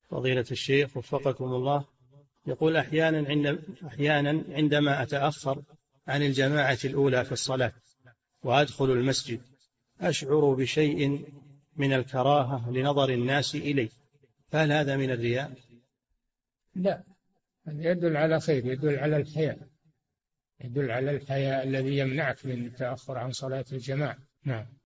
فضيلة الشيخ وفقكم الله، يقول أحيانا عندما أتأخر عن الجماعة الأولى في الصلاة وأدخل المسجد أشعر بشيء من الكراهة لنظر الناس إلي، فهل هذا من الرياء؟ لا، هذا يدل على خير، يدل على الحياء، يدل على الحياء الذي يمنعك من التأخر عن صلاة الجماعة. نعم.